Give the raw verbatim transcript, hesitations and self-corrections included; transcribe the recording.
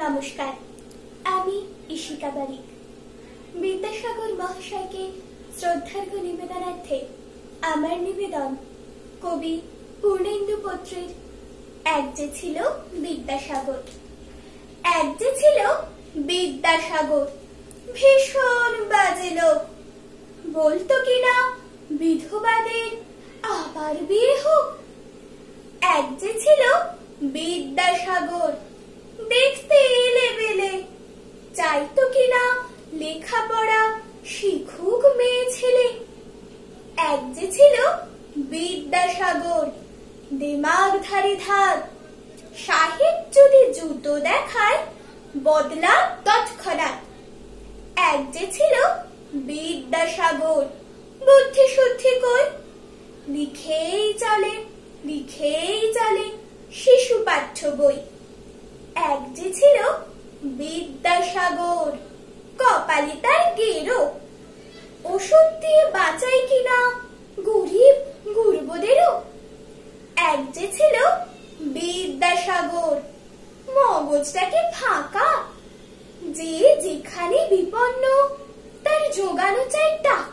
নমস্কার, আমি ইশিকা বারিক। বিদ্যাসাগর মহাশয়কে শ্রদ্ধার্ঘ্য নিবেদনার্থে আমার নিবেদন কবি পূর্ণেন্দু পত্রের এক যে ছিল বিদ্যাসাগর। এক যে ছিল বিদ্যাসাগর, ভীষণ বাজে লোক। বলতো কিনা বিধবাদের আবার বিয়ে হোক। এক যে ছিল বিদ্যাসাগর, দেখতে এলে বেলে, চাইতো কিনা লেখাপড়া শিখুক মেয়ে ছেলে। এক যে ছিল বিদ্যাসাগর, দিমাগ ধারে ধার, সাহেব যদি জুতো দেখায় বদলা তৎক্ষণাৎ। এক যে ছিল বিদ্যাসাগর, বুদ্ধি শুদ্ধি কই, লিখেই চলে লিখেই চলে শিশু পাঠ্য বই। এক যে ছিল বিদ্যাসাগর, কপালে তার গেরো, ওষুধ দিয়ে বাঁচাই কিনা গরিব গুরবদেরও। এক যে ছিল বিদ্যাসাগর, মগজটাকে ফাঁকা, যে যেখানে বিপন্ন তার জোগানো চাই টাকা।